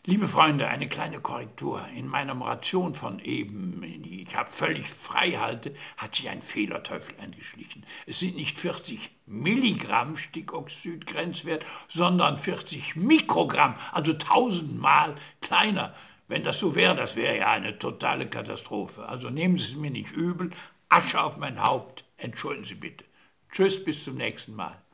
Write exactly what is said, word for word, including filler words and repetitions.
Liebe Freunde, eine kleine Korrektur. In meiner Moderation von eben, die ich völlig frei halte, hat sich ein Fehlerteufel eingeschlichen. Es sind nicht vierzig Milligramm Stickoxid-Grenzwert, sondern vierzig Mikrogramm, also tausendmal kleiner. Wenn das so wäre, das wäre ja eine totale Katastrophe. Also nehmen Sie es mir nicht übel. Asche auf mein Haupt. Entschuldigen Sie bitte. Tschüss, bis zum nächsten Mal.